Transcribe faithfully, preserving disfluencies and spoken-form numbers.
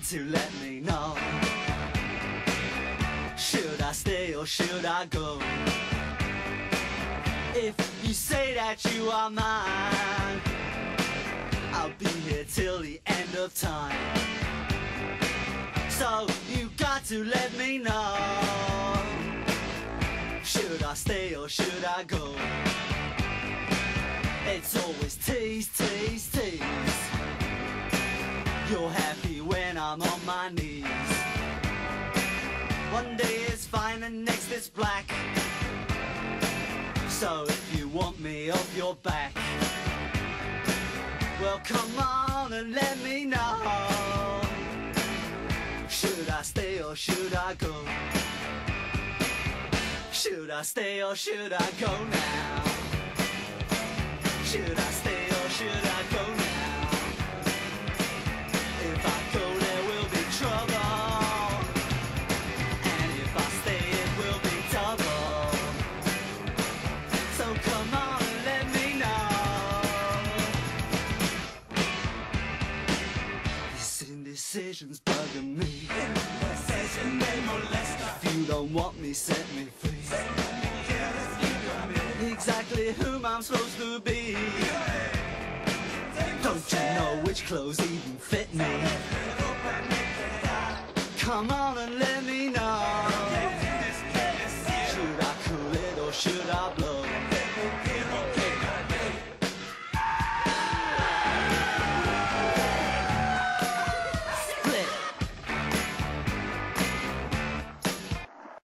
to let me know. Should I stay or should I go? If you say that you are mine, I'll be here till the end of time. So you got to let me know. Should I stay or should I go? It's always tease, tease, tease. You're happy when I'm on my knees. One day it's fine and next it's black. So if you want me off your back, well come on and let me know. Should I stay or should I go? Should I stay or should I go now? Should I stay or should I go now? If I go there will be trouble, and if I stay it will be double. So come on and let me know. This indecision's bugging me. If you don't want me, set me free. Exactly whom I'm supposed to be. Don't you know which clothes even fit me? Come on and let me